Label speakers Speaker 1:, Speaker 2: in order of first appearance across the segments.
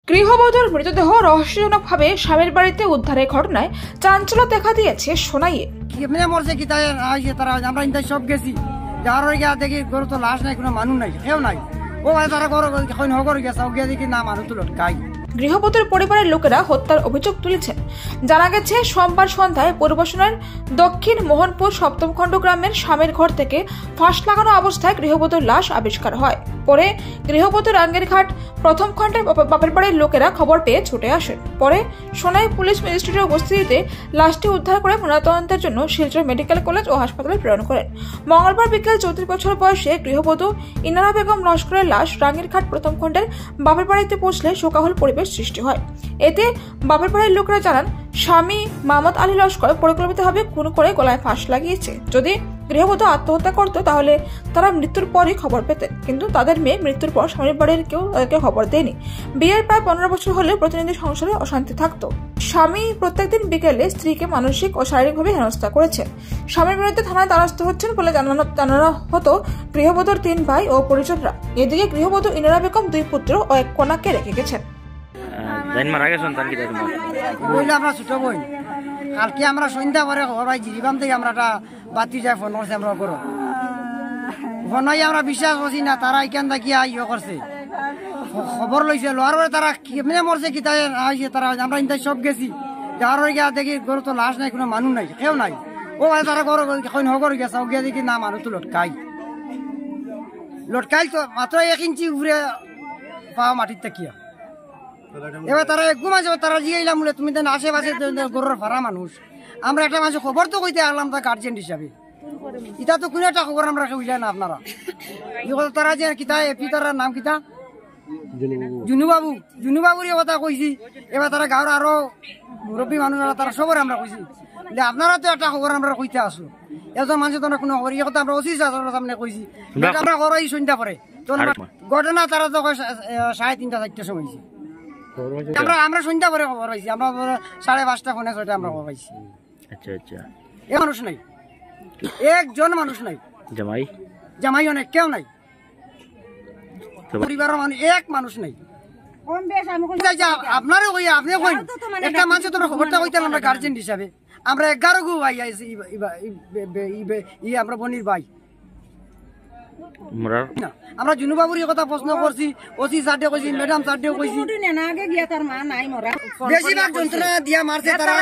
Speaker 1: গৃহবধূর মৃতদেহ রহস্যজনকভাবে স্বামীর বাড়িতে উদ্ধারের ঘটনায় চাঞ্চল্য দেখা দিয়েছে সোনাইয়ে।
Speaker 2: মরছে কি তাই তারা আমরা ইন্টার সব গেছি যাওয়ার গিয়া দেখি গরু তো লাশ নাই, কোনো মানুষ নাই, কেউ নাই। ও তারা গরু হগর গেছে গিয়া দেখি না মানুষ তো লটকাই।
Speaker 1: গৃহবধূর পরিবারের লোকেরা হত্যার অভিযোগ তুলেছেন। জানা গেছে সোমবার সন্ধ্যায় পূর্বসোনার দক্ষিণ মোহনপুর সপ্তম খণ্ড গ্রামের স্বামীর ঘর থেকে ফাঁস লাগানো অবস্থায় গৃহবধূর লাশ আবিষ্কার হয়। পরে গৃহবধূর রাঙ্গিরঘাট প্রথম খণ্ডের বাপের বাড়ির লোকেরা খবর পেয়ে ছুটে আসেন। পরে সোনাই পুলিশ ম্যাজিস্ট্রেটের উপস্থিতিতে লাশটি উদ্ধার করে ময়নাতদন্তের জন্য শিলচর মেডিকেল কলেজ ও হাসপাতালে প্রেরণ করেন। মঙ্গলবার বিকেল 34 বছর বয়সে গৃহবধূ ইনারা বেগম লস্করের লাশ রাঙ্গিরঘাট প্রথম খণ্ডের বাপের বাড়িতে পৌঁছলে শোকাহল পরিবেশ সৃষ্টি হয়। এতে বাপের বাড়ির লোকেরা জানান, স্বামী মাহমুদ আলী লস্কর পরিকল্পিতভাবে খুন করে গলায় ফাঁস লাগিয়েছে। যদি গৃহবধূ আত্মহত্যা করত তাহলে তারা মৃত্যুর পরই খবর পেতেন, কিন্তু তাদের মেয়ে মৃত্যুর পর স্বামীর বাড়ির কেউ তাদেরকে খবর দেয়নি। বিয়ের প্রায় 15 বছর হলেও প্রতিনিধি সংসারে অশান্তি থাকতো। স্বামী প্রত্যেকদিন বিকেলে স্ত্রীকে মানসিক ও শারীরিকভাবে হেনস্থা করেছেন। স্বামীর বিরুদ্ধে থানায় দ্বারস্থ হচ্ছেন বলে জানানো হতো গৃহবধূর 3 ভাই ও পরিজনরা। এদিকে গৃহবধূ ইনারা বেগম 2 পুত্র ও 1 কন্যাকে রেখে গেছেন।
Speaker 2: কালকে আমরা সন্ধ্যা পরে ঘর জিরিবাম থেকে আমরা একটা বাতি যায় ফোন করছি, আমরা করো ফোন আমরা বিশ্বাস করছি না, তারা এখান থেকে ইয়ে করছে খবর লইছে। লোয়ার পরে তারা কেমনে মরছে কি তাই তারা আমরা ইন্টার সব গেছি যাওয়ার গিয়া দেখি গরু তো লাশ নাই, কোনো মানুষ নাই, কেউ নাই। ও তারা গরু হগর গেছে গিয়া দেখি না মানুষ তো লটকাই তো মাত্র 1 ইঞ্চি উপরে পাওয়া মাটির তাকিয়া। এবার তারা ঘুমা যাবে, তারা জিয়াইলাম বলে তুমি দেন আশেপাশে গরুর ভাড়া মানুষ, আমরা একটা মানুষ খবর তো কইতে আসলাম তা গার্জেন হিসাবে। এটা তো কোনো একটা খবর আমরা কইলেন না আপনারা। তারা যে কিতা এপি তার নাম কিতা জুনুবাবুর কথা কইছি। এবার তারা গাঁর আরো মুরব্বী মানুষ তারা সবরে আমরা কইছি যে আপনারা তো একটা খবর আমরা কইতে আসলো, এজন মানুষ তো কোনো খবর এই কথা আমরা অসিস সামনে কইছি। আমরা ঘর এই সন্ধ্যা পরে ঘটনা তারা তো 3:30 4টার সময় হয়েছে। আমরা সন্ধ্যা পরে খবর পাইছি, আমরা 5:30 ফোনে 6টা আমরা খবর পাইছি।
Speaker 3: আচ্ছা আচ্ছা,
Speaker 2: এ মানুষ নাই, একজন মানুষ নাই, জামাই অনেক কেউ নাই, পরিবারের মানুষ এক মানুষ নাই। আপনারও কই আপনি কই একটা মানুষ তোমার খবরটা কইতে আমরা গার্জেন হিসাবে আমরা 11 গু ভাই আইছি আমরা বনির ভাই। আমরা জুনুবাবুর কথা প্রশ্ন করছি, ওসি সাডে কইছি, ম্যাডাম সাডে কইছি, বেশিরভাগ যন্ত্রণা দিয়া মারছে তারা।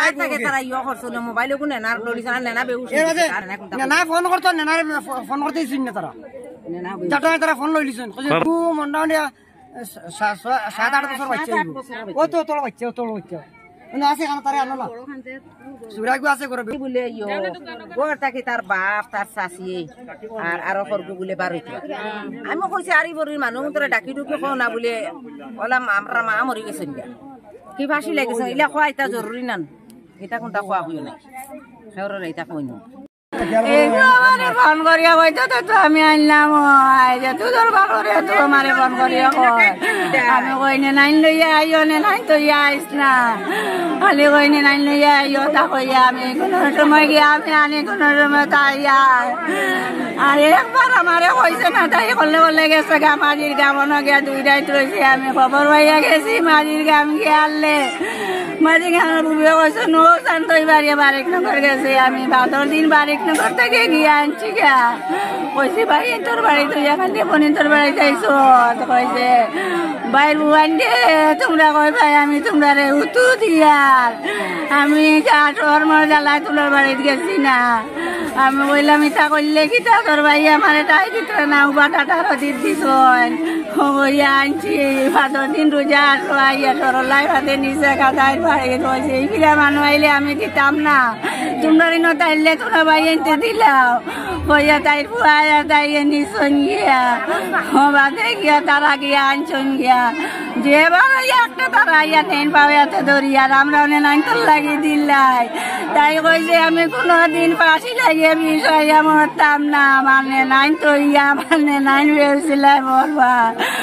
Speaker 2: না ফোন করতো না ফোন করতেই শুন না তারা যাটা তারা ফোন লই লিছেন মোটামুটি 7-8 বছর বাচ্চা ও তো তোর বাচ্চা তোর বাচ্চা আছে কেন তারা আনো না সুরাগু আছে করে
Speaker 4: বলে ওরটাকে তার বাপ তার শাশি আর আরো করবো বলে বারোটা। আমি কইছি আরি বড়ির মানুষ তোরা ডাকি ডুকি কো না বলে বললাম আমরা মা মরি গেছে কি ফাঁসি লাগেছে এলা খোয়া এটা জরুরি না, এটা কোনটা খোয়া হইও নাই সেওর এটা কই না। ফোন করিয়া কইতো তো আমি আনলাম তোর বাপরে তো আমারে ফোন করিয়া কয় আমি কইনে নাইন লইয়া আইও নে নাই তো আইস না খালি কইনে নাইন লইয়া আইও তা কইয়া আমি কোনো সময় গিয়া আমি আনি কোনো সময় তাই আর একবার আমারে কইছে না তাই করলে বলে গেছে গা মাঝির গামন গিয়া 2 রাত রয়েছি। আমি খবর পাইয়া গেছি মাঝির গাম গিয়া আনলে মাঝি গামের বুবে কইছে নো শান্তই বাড়ি 12 নম্বর গেছে। আমি 12 দিন 12 নম্বর থেকে গিয়ে আনছি গা কইছি ভাই তোর বাড়ি তুই এখানে বোনের তোর বাড়ি যাইছো কইছে বাইর বুয়ান দে তোমরা কই ভাই আমি তোমরা রে উতু দিয়ার আমি তোর মর জ্বালায় তোর বাড়িতে গেছি না। আমি বললাম ইটা করলে কি তা তোর ভাই আমার তাই ভিতরে না বাটাটা দিন দিস হইয়া আনছি 5 দিন রোজা আইয়া তোর লাই ভাতে নিচে কাদায় বাড়ি রয়েছে এইগুলা মানুষ আইলে আমি দিতাম না, তোমরা ঋণ তাইলে তোমরা ভাই আনতে দিলাও হইয়া তাই ফুয়াইয়া তাই নিচন গিয়া বাদে গিয়া তারা গিয়া আনছন গিয়া যে বাবা একটা তারা ইয়া নেন পাওয়াতে ধরিয়ার আমরা অনেক নাইনতল লাগিয়ে দিলাই। তাই কইছে আমি কোনোদিন ফাঁসি লাগিয়ে বিষয় মরতাম না, মানে নাইন তো ইয়া মানে নাইন বেউছিলাম মরবা।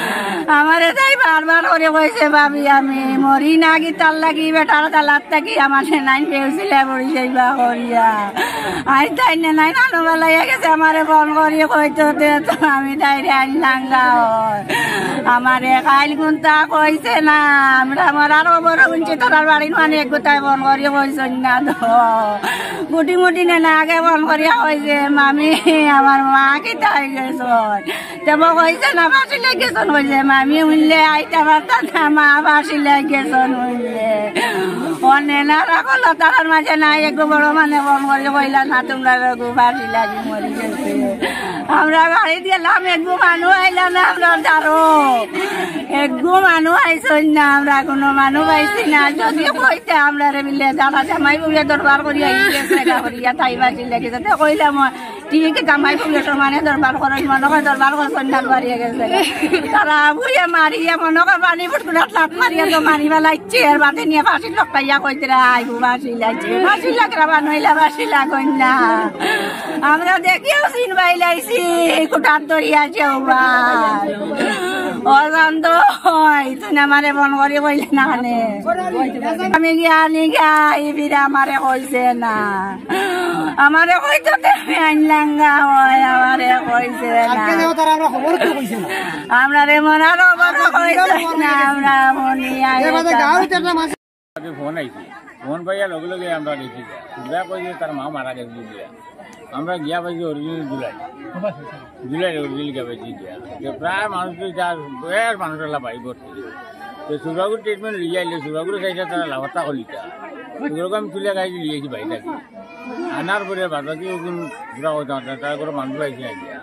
Speaker 3: আমারে তাই বারবার করে কইছে ভাবি আমি মরি না কি তার লাগি বেটার তালার থাকি আমার নাইন পেয়েছিলে মরি যাইবা করিয়া আই তাই না নাই নানো বেলায় গেছে আমারে ফোন করিয়ে কইতো দে তো আমি তাইরে আনলাম গাও আমারে কাইল গুনতা কইছে না আমরা আমার আরো বড় গুনছি তোর বাড়ির মানে এক গোটায় ফোন করিয়ে কইছেন না তো গুটি মুটি না আগে ফোন করিয়া কইছে মামি আমার মা কি তাই গেছ তেব কইছে না ফাঁসি লেগেছন হইলে মামি উঠলে আইটা পারতা না মা ফাঁসি লেগেছন হইলে অনে না রাখল তার মাঝে নাই একটু বড় মানে ফোন করে কইলা না তোমরা ফাঁসি লাগি মরি গেছে আমরা গাড়ি গেলাম একটু মানুষ আইলা না আমরা যারো একটু মানুষ আইসন না আমরা কোনো মানুষ পাইছি না যদি কইতে আমরা রে মিলে দাদা জামাই বুড়িয়া দরবার করিয়া গেছে করিয়া তাই ফাঁসি লেগেছে তো কইলাম ঠিক জামাই বুড়িয়া মানে দরবার করেন মনে হয় দরবার করে সন্ধ্যাল বাড়িয়ে গেছে তারা বুড়িয়া মারিয়া মনে হয় পানি ফুটকুলা লাট মারিয়া তো মারিবা লাগছে আর বাতে নিয়ে ফাঁসি লকাইয়া কইতে আইবু ফাঁসি লাগছে ফাঁসি লাগরা বানইলা ফাঁসি লাগন না আমরা দেখিও সিন বাইলাইছি কুটার দরিয়া যাওবা অজান্ত হয় তুই আমারে মন করে কইলে না আমি গিয়া আনি গাই বিরা আমারে কইছে না আমারে কইতে আনলাম গা হয় আমারে কইছে না আমরা রে মনার কইছে না আমরা মনি
Speaker 5: ফোন আইছি ফোন পাইয়া লগে লগে আমরা দেখি কইছে তার মা মারা গেছে দিয়া আমরা গিয়া পাইছি অরিজিনাল জুলাই অরিজিনাল গিয়া পাইছি দিয়া প্রায় মানুষ যার মানুষের বাড়ি ভর্তি তো সুরাগুর ট্রিটমেন্ট লিয়ে আইলে সুরাগুর খাইছে তারা লাভতা কলিতা সুরাগু আমি তুলে খাইছি লিয়েছি বাড়িটাকে আনার পরে বাজাকে ওগুন ঘুরা হইতাম তারা করে মানুষ পাইছি না দিয়া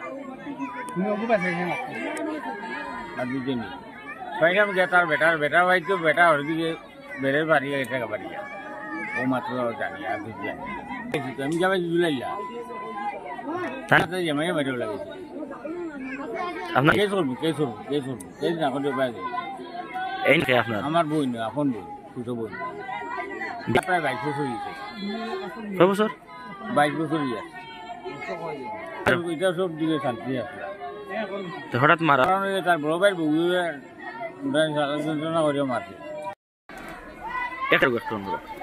Speaker 5: দিতে নি পাইলাম গিয়া তার বেটার ভাইতো বেটা হরদিকে বেড়ে বাড়ি গেছে বাড়িয়া ও মাত্র জানি আর কিছু জানি আমি যাবে জুলাইলা তাতে জামাই মারিও লাগেছে
Speaker 6: আপনার
Speaker 5: কেস করবো কেস না করতে পারে
Speaker 6: এই কে আপনার
Speaker 5: আমার বই না আপন বই ছোটো বই প্রায় 22 বছর হয়েছে
Speaker 6: কয় বছর
Speaker 5: 22 বছর হয়ে এটা সব দিকে শান্তি আছে
Speaker 6: তো হঠাৎ মারা
Speaker 5: কারণ তার বড় ভাই বউ যন্ত্রণা করেও মারছে
Speaker 6: একটা একটু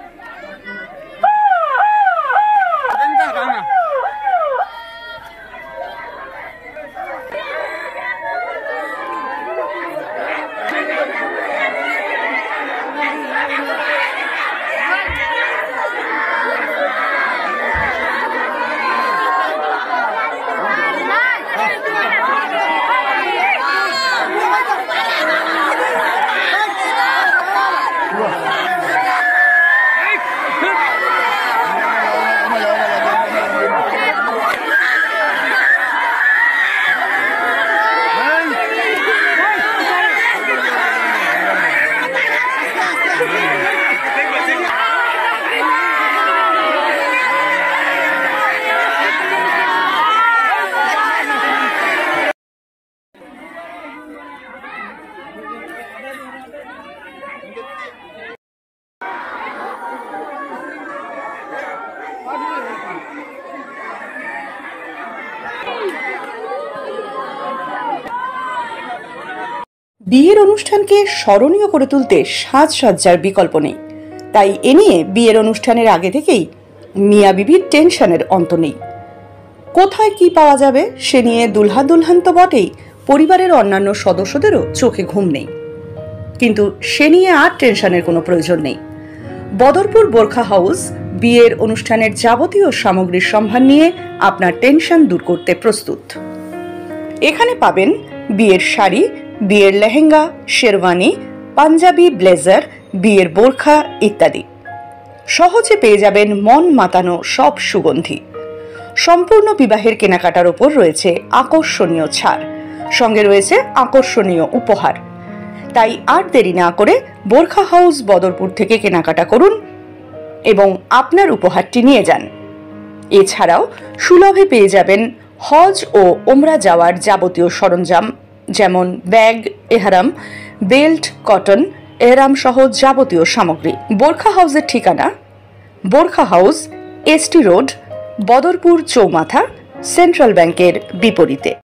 Speaker 7: বিয়ের অনুষ্ঠানকে স্মরণীয় করে তুলতে সাজসজ্জার বিকল্প নেই, তাই এ নিয়ে বিয়ের অনুষ্ঠানের আগে থেকেই মিয়া বিবির টেনশনের অন্ত নেই। কোথায় কি পাওয়া যাবে সে নিয়ে দুলহা দুলহান তো বটেই, পরিবারের অন্যান্য সদস্যদেরও চোখে ঘুম নেই। কিন্তু সে নিয়ে আর টেনশনের কোনো প্রয়োজন নেই। বদরপুর বোরখা হাউস বিয়ের অনুষ্ঠানের যাবতীয় সামগ্রীর সম্ভার নিয়ে আপনার টেনশন দূর করতে প্রস্তুত। এখানে পাবেন বিয়ের শাড়ি, বিয়ের লেহেঙ্গা, শেরওয়ানি, পাঞ্জাবি, ব্লেজার, বিয়ের বোরখা ইত্যাদি। সহজে পেয়ে যাবেন মন মাতানো সব সুগন্ধি। সম্পূর্ণ বিবাহের কেনাকাটার ওপর রয়েছে আকর্ষণীয় ছাড়, সঙ্গে রয়েছে আকর্ষণীয় উপহার। তাই আর দেরি না করে বোরখা হাউস বদরপুর থেকে কেনাকাটা করুন এবং আপনার উপহারটি নিয়ে যান। এছাড়াও সুলভে পেয়ে যাবেন হজ ও ওমরা যাওয়ার যাবতীয় সরঞ্জাম, যেমন ব্যাগ, এহরাম, বেল্ট, কটন, এহরাম সহ যাবতীয় সামগ্রী। বোরখা হাউসের ঠিকানা Borkha house, ST road, Badarpur চৌমাথা, সেন্ট্রাল ব্যাংকের বিপরীতে।